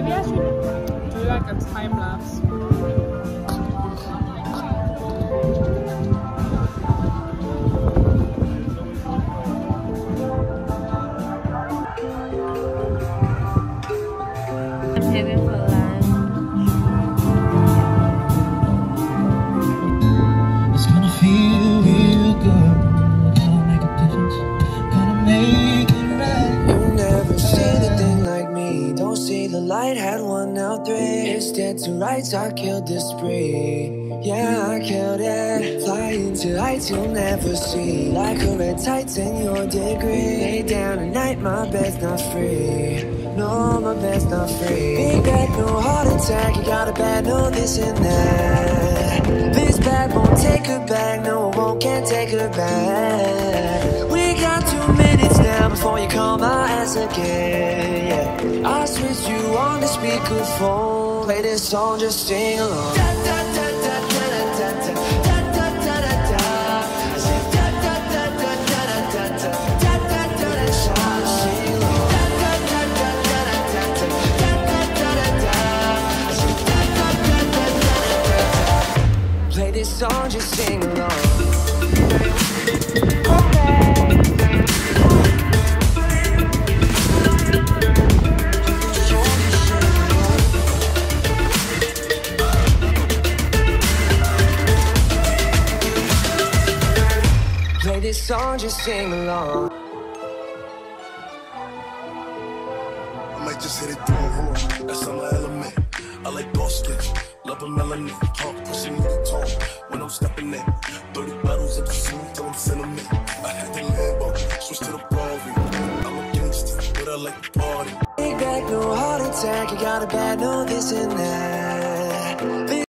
Maybe I should do like a time lapse. I'm heading for lunch. It's gonna feel real good. Gonna make a difference. Gonna make it right. You never see anything like me. Don't see the light, had one out three. It's dead to rights, I killed this spree. Yeah, I killed it. Flying to heights you'll never see. Like a red titan, your degree. Lay down at night, my bed's not free. No, my bed's not free. Big bag, no heart attack. You got a bad, no this and that. This bag won't take her back. No, it won't, can't take her back. We got 2 minutes now before you call my ass again. Yeah, I switched you on the speakerphone. Play this song, just sing along. Play this song, just sing along. Play this song, just sing along. I might just hit it through a room. That's on my element. I like Boston, love a melanin. Talk, pushing me to talk when I'm stepping in. 30 bottles of the food till I'm feeling me. I had the Lambo, switch to the Barbie. I'm a gangster, but I like to party. Big bag, no heart attack. You got a bad, no this and that.